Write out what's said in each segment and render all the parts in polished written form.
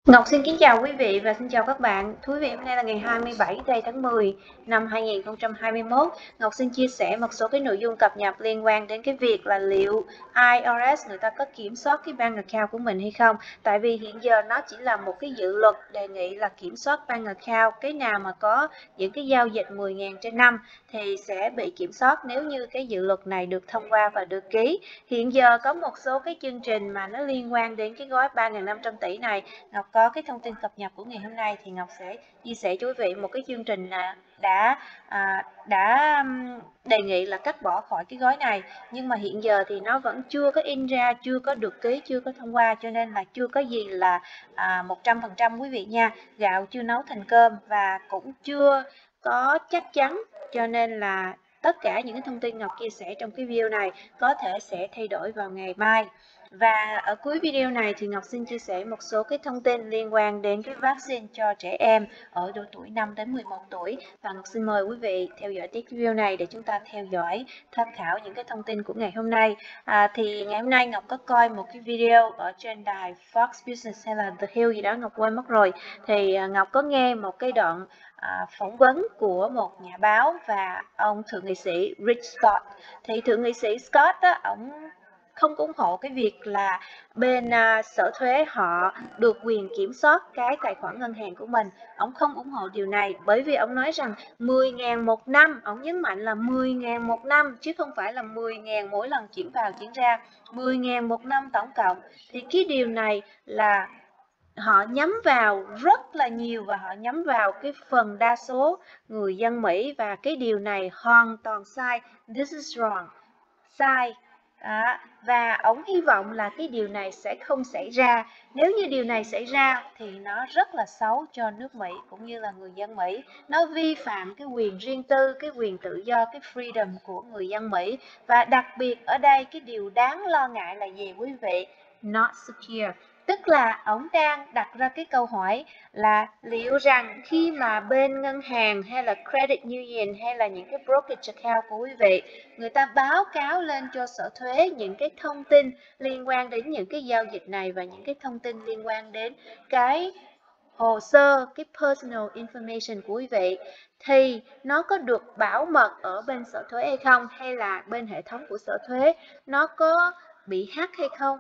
Ngọc xin kính chào quý vị và xin chào các bạn. Thú vị hôm nay là ngày 27 tháng 10 năm 2021. Ngọc xin chia sẻ một số cái nội dung cập nhật liên quan đến cái việc là liệu IRS người ta có kiểm soát cái bank account của mình hay không. Tại vì hiện giờ nó chỉ là một cái dự luật đề nghị là kiểm soát bank account. Cái nào mà có những cái giao dịch 10.000 trên năm thì sẽ bị kiểm soát nếu như cái dự luật này được thông qua và được ký. Hiện giờ có một số cái chương trình mà nó liên quan đến cái gói 3.500 tỷ này. Ngọc có cái thông tin cập nhật của ngày hôm nay thì Ngọc sẽ chia sẻ cho quý vị một cái chương trình đã đề nghị là cắt bỏ khỏi cái gói này, nhưng mà hiện giờ thì nó vẫn chưa có in ra, chưa có được ký, chưa có thông qua, cho nên là chưa có gì là 100% quý vị nha. Gạo chưa nấu thành cơm và cũng chưa có chắc chắn, cho nên là tất cả những cái thông tin Ngọc chia sẻ trong cái video này có thể sẽ thay đổi vào ngày mai. Và ở cuối video này thì Ngọc xin chia sẻ một số cái thông tin liên quan đến cái vaccine cho trẻ em ở độ tuổi 5 đến 11 tuổi. Và Ngọc xin mời quý vị theo dõi tiếp video này để chúng ta theo dõi, tham khảo những cái thông tin của ngày hôm nay. Thì ngày hôm nay Ngọc có coi một cái video ở trên đài Fox Business hay là The Hill gì đó, Ngọc quên mất rồi. Thì Ngọc có nghe một cái đoạn phỏng vấn của một nhà báo và ông thượng nghị sĩ Rick Scott. Thì thượng nghị sĩ Scott á, ông không ủng hộ cái việc là bên sở thuế họ được quyền kiểm soát cái tài khoản ngân hàng của mình. Ông không ủng hộ điều này bởi vì ông nói rằng 10.000 một năm, ông nhấn mạnh là 10.000 một năm chứ không phải là 10.000 mỗi lần chuyển vào chuyển ra, 10.000 một năm tổng cộng. Thì cái điều này là họ nhắm vào rất là nhiều và họ nhắm vào cái phần đa số người dân Mỹ, và cái điều này hoàn toàn sai. This is wrong, sai. Và ông hy vọng là cái điều này sẽ không xảy ra. Nếu như điều này xảy ra thì nó rất là xấu cho nước Mỹ cũng như là người dân Mỹ. Nó vi phạm cái quyền riêng tư, cái quyền tự do, cái freedom của người dân Mỹ. Và đặc biệt ở đây cái điều đáng lo ngại là gì quý vị? Not secure. Tức là ông đang đặt ra cái câu hỏi là liệu rằng khi mà bên ngân hàng hay là credit union hay là những cái brokerage account của quý vị, người ta báo cáo lên cho sở thuế những cái thông tin liên quan đến những cái giao dịch này và những cái thông tin liên quan đến cái hồ sơ, cái personal information của quý vị, thì nó có được bảo mật ở bên sở thuế hay không, hay là bên hệ thống của sở thuế nó có bị hack hay không,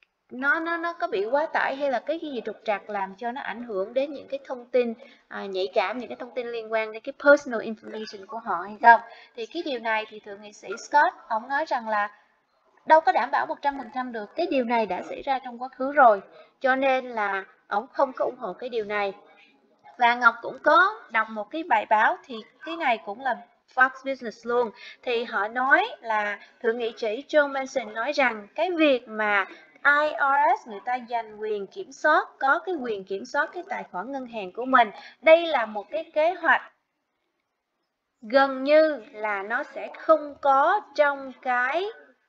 nó có bị quá tải hay là cái gì trục trặc làm cho nó ảnh hưởng đến những cái thông tin nhạy cảm, những cái thông tin liên quan đến cái personal information của họ hay không. Thì cái điều này thì thượng nghị sĩ Scott ông nói rằng là đâu có đảm bảo 100% được, cái điều này đã xảy ra trong quá khứ rồi, cho nên là ông không có ủng hộ cái điều này. Và Ngọc cũng có đọc một cái bài báo, thì cái này cũng là Fox Business luôn, thì họ nói là thượng nghị sĩ Joe Manchin nói rằng cái việc mà IRS người ta giành quyền kiểm soát, có cái quyền kiểm soát cái tài khoản ngân hàng của mình, đây là một cái kế hoạch gần như là nó sẽ không có trong cái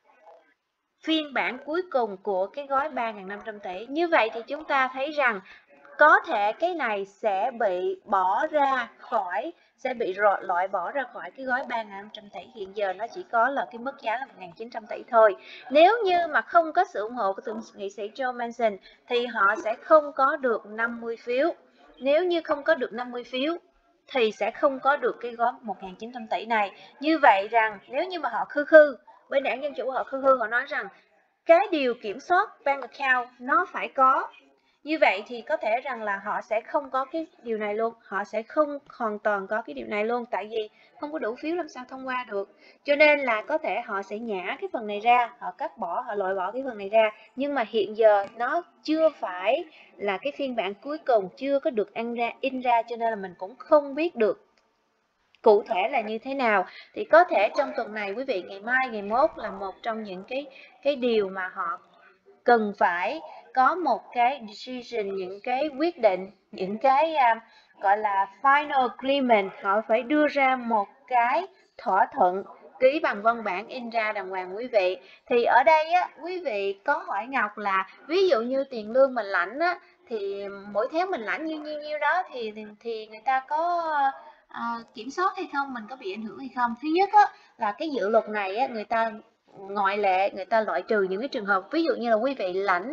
phiên bản cuối cùng của cái gói 3.500 tỷ. Như vậy thì chúng ta thấy rằng có thể cái này sẽ bị bỏ ra khỏi, sẽ bị loại bỏ ra khỏi cái gói 3.500 tỷ. Hiện giờ nó chỉ có là cái mức giá là 1.900 tỷ thôi. Nếu như mà không có sự ủng hộ của thượng nghị sĩ Joe Manchin thì họ sẽ không có được 50 phiếu. Nếu như không có được 50 phiếu thì sẽ không có được cái gói 1.900 tỷ này. Như vậy rằng nếu như mà họ bên đảng Dân Chủ họ họ nói rằng cái điều kiểm soát bank account nó phải có, như vậy thì có thể rằng là họ sẽ không có cái điều này luôn, họ sẽ không hoàn toàn có cái điều này luôn, tại vì không có đủ phiếu làm sao thông qua được. Cho nên là có thể họ sẽ nhả cái phần này ra, họ cắt bỏ, họ loại bỏ cái phần này ra. Nhưng mà hiện giờ nó chưa phải là cái phiên bản cuối cùng, chưa có được in ra, cho nên là mình cũng không biết được cụ thể là như thế nào. Thì có thể trong tuần này quý vị, ngày mai, ngày mốt là một trong những cái điều mà họ cần phải có một cái decision, những cái quyết định, những cái gọi là final agreement. Họ phải đưa ra một cái thỏa thuận ký bằng văn bản in ra đàng hoàng quý vị. Thì ở đây á, quý vị có hỏi Ngọc là ví dụ như tiền lương mình lãnh á, thì mỗi tháng mình lãnh nhiêu đó thì người ta có kiểm soát hay không, mình có bị ảnh hưởng hay không. Thứ nhất á, là cái dự luật này á, người ta ngoại lệ, người ta loại trừ những cái trường hợp ví dụ như là quý vị lãnh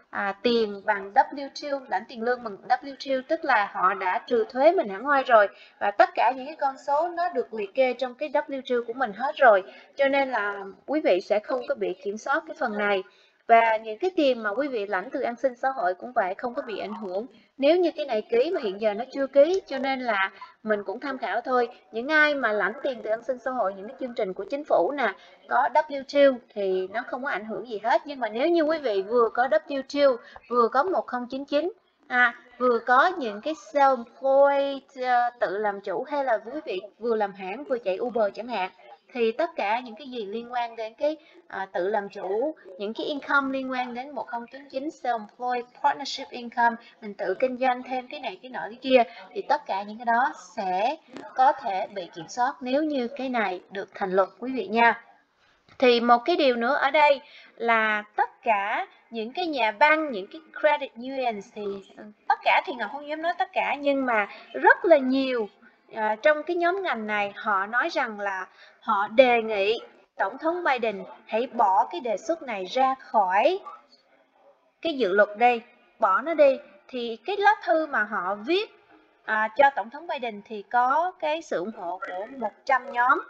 tiền bằng W2, lãnh tiền lương bằng W2, tức là họ đã trừ thuế mình hẳn hoi rồi, và tất cả những cái con số nó được liệt kê trong cái W2 của mình hết rồi, cho nên là quý vị sẽ không có bị kiểm soát cái phần này. Và những cái tiền mà quý vị lãnh từ an sinh xã hội cũng vậy, không có bị ảnh hưởng nếu như cái này ký mà hiện giờ nó chưa ký, cho nên là mình cũng tham khảo thôi. Những ai mà lãnh tiền từ an sinh xã hội, những cái chương trình của chính phủ nè, có W2 thì nó không có ảnh hưởng gì hết. Nhưng mà nếu như quý vị vừa có W2, vừa có 1099, vừa có những cái self-employed, tự làm chủ, hay là quý vị vừa làm hãng vừa chạy Uber chẳng hạn, thì tất cả những cái gì liên quan đến cái tự làm chủ, những cái income liên quan đến 1099, self-employed, partnership income, mình tự kinh doanh thêm cái này cái nọ cái kia, thì tất cả những cái đó sẽ có thể bị kiểm soát nếu như cái này được thành luật quý vị nha. Thì một cái điều nữa ở đây là tất cả những cái nhà băng, những cái credit unions, thì tất cả thì Ngọc không dám nói tất cả, nhưng mà rất là nhiều trong cái nhóm ngành này họ nói rằng là họ đề nghị Tổng thống Biden hãy bỏ cái đề xuất này ra khỏi cái dự luật đi, bỏ nó đi. Thì cái lá thư mà họ viết cho Tổng thống Biden thì có cái sự ủng hộ của 100 nhóm.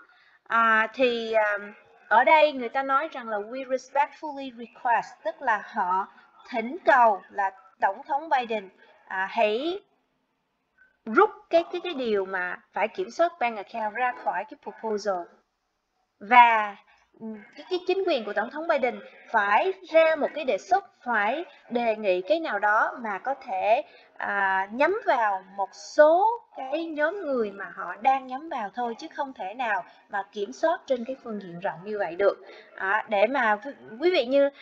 Ở đây người ta nói rằng là we respectfully request, tức là họ thỉnh cầu là Tổng thống Biden hãy rút cái điều mà phải kiểm soát bank account ra khỏi cái proposal, và cái chính quyền của Tổng thống Biden phải ra một cái đề xuất, phải đề nghị cái nào đó mà có thể nhắm vào một số cái nhóm người mà họ đang nhắm vào thôi, chứ không thể nào mà kiểm soát trên cái phương diện rộng như vậy được. Để mà quý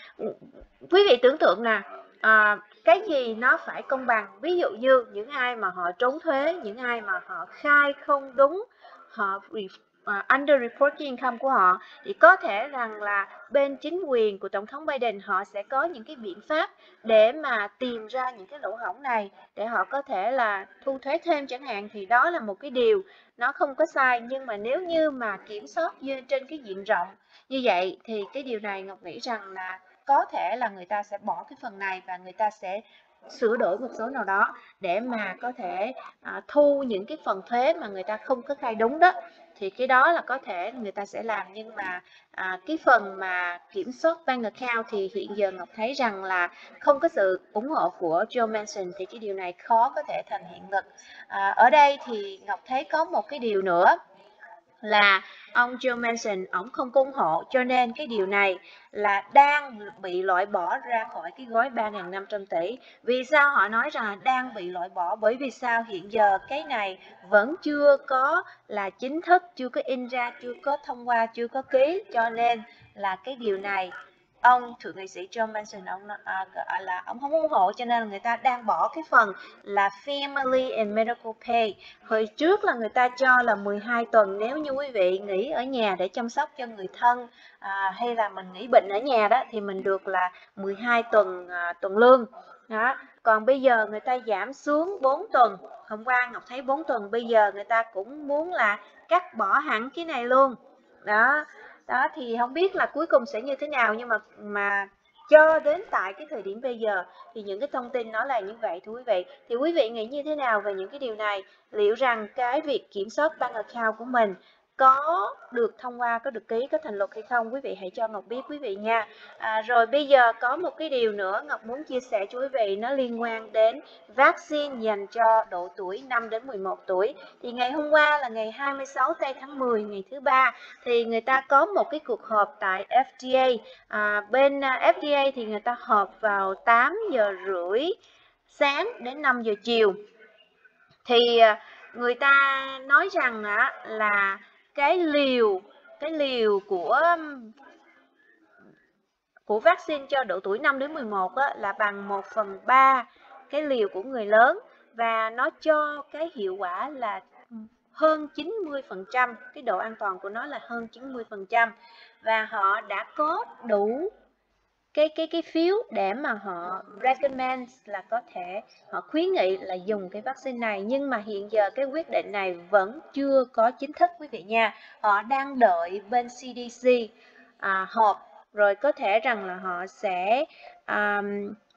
vị tưởng tượng nè, cái gì nó phải công bằng. Ví dụ như những ai mà họ trốn thuế, những ai mà họ khai không đúng, họ underreporting income của họ, thì có thể rằng là bên chính quyền của Tổng thống Biden họ sẽ có những cái biện pháp để mà tìm ra những cái lỗ hổng này để họ có thể là thu thuế thêm chẳng hạn. Thì đó là một cái điều nó không có sai, nhưng mà nếu như mà kiểm soát trên cái diện rộng như vậy thì cái điều này Ngọc nghĩ rằng là có thể là người ta sẽ bỏ cái phần này và người ta sẽ sửa đổi một số nào đó để mà có thể thu những cái phần thuế mà người ta không có khai đúng đó, thì cái đó là có thể người ta sẽ làm. Nhưng mà cái phần mà kiểm soát bank account thì hiện giờ Ngọc thấy rằng là không có sự ủng hộ của Joe Manchin, thì cái điều này khó có thể thành hiện thực. Ở đây thì Ngọc thấy có một cái điều nữa là ông Joe Manchin ổng không ủng hộ, cho nên cái điều này là đang bị loại bỏ ra khỏi cái gói 3.500 tỷ. Vì sao họ nói rằng là đang bị loại bỏ? Bởi vì sao? Hiện giờ cái này vẫn chưa có là chính thức, chưa có in ra, chưa có thông qua, chưa có ký, cho nên là cái điều này ông thượng nghị sĩ Joe Manchin ông không ủng hộ, cho nên là người ta đang bỏ cái phần là Family and Medical Pay. Hồi trước là người ta cho là 12 tuần nếu như quý vị nghỉ ở nhà để chăm sóc cho người thân, hay là mình nghỉ bệnh ở nhà đó, thì mình được là 12 tuần tuần lương đó. Còn bây giờ người ta giảm xuống 4 tuần. Hôm qua Ngọc thấy 4 tuần, bây giờ người ta cũng muốn là cắt bỏ hẳn cái này luôn đó. Đó thì không biết là cuối cùng sẽ như thế nào, nhưng mà cho đến tại cái thời điểm bây giờ thì những cái thông tin nó là như vậy thưa quý vị. Thì quý vị nghĩ như thế nào về những cái điều này? Liệu rằng cái việc kiểm soát bank account của mình có được thông qua, có được ký, có thành luật hay không? Quý vị hãy cho Ngọc biết quý vị nha. Rồi bây giờ có một cái điều nữa Ngọc muốn chia sẻ cho quý vị, nó liên quan đến vaccine dành cho độ tuổi 5 đến 11 tuổi. Thì ngày hôm qua là ngày 26 tháng 10, ngày thứ ba, thì người ta có một cái cuộc họp tại FDA. Bên FDA thì người ta họp vào 8 giờ rưỡi sáng đến 5 giờ chiều. Thì người ta nói rằng là cái liều của vaccine cho độ tuổi 5 đến 11 là bằng 1/3 cái liều của người lớn, và nó cho cái hiệu quả là hơn 90%, cái độ an toàn của nó là hơn 90%, và họ đã có đủ cái phiếu để mà họ recommend, là có thể họ khuyến nghị là dùng cái vaccine này. Nhưng mà hiện giờ cái quyết định này vẫn chưa có chính thức quý vị nha. Họ đang đợi bên CDC họp, rồi có thể rằng là họ sẽ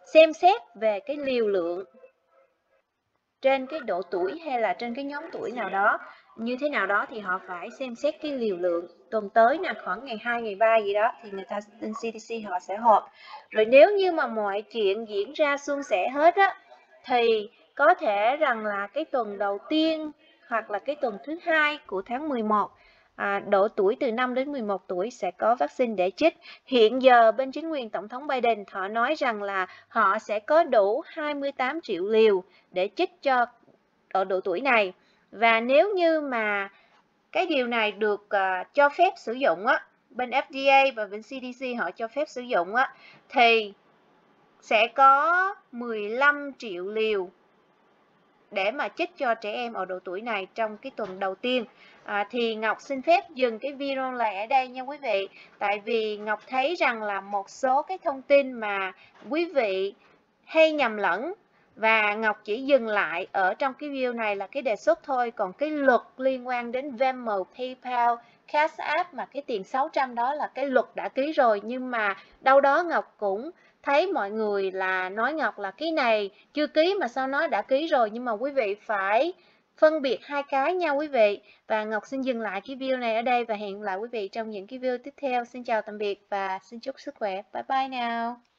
xem xét về cái liều lượng trên cái độ tuổi hay là trên cái nhóm tuổi nào đó như thế nào đó, thì họ phải xem xét cái liều lượng tuần tới nè, khoảng ngày 2, ngày 3 gì đó thì người ta bên CDC họ sẽ họp. Rồi nếu như mà mọi chuyện diễn ra suôn sẻ hết á, thì có thể rằng là cái tuần đầu tiên hoặc là cái tuần thứ 2 của tháng 11, độ tuổi từ 5 đến 11 tuổi sẽ có vaccine để chích. Hiện giờ bên chính quyền Tổng thống Biden họ nói rằng là họ sẽ có đủ 28 triệu liều để chích cho ở độ tuổi này. Và nếu như mà cái điều này được cho phép sử dụng á, bên FDA và bên CDC họ cho phép sử dụng á, thì sẽ có 15 triệu liều để mà chích cho trẻ em ở độ tuổi này trong cái tuần đầu tiên. Thì Ngọc xin phép dừng cái video này ở đây nha quý vị. Tại vì Ngọc thấy rằng là một số cái thông tin mà quý vị hay nhầm lẫn, và Ngọc chỉ dừng lại ở trong cái video này là cái đề xuất thôi. Còn cái luật liên quan đến Venmo, PayPal, Cash App mà cái tiền 600 đó là cái luật đã ký rồi. Nhưng mà đâu đó Ngọc cũng thấy mọi người là nói Ngọc là cái này chưa ký mà sao nó đã ký rồi. Nhưng mà quý vị phải phân biệt hai cái nha quý vị. Và Ngọc xin dừng lại cái video này ở đây và hẹn gặp lại quý vị trong những cái video tiếp theo. Xin chào tạm biệt và xin chúc sức khỏe. Bye bye now.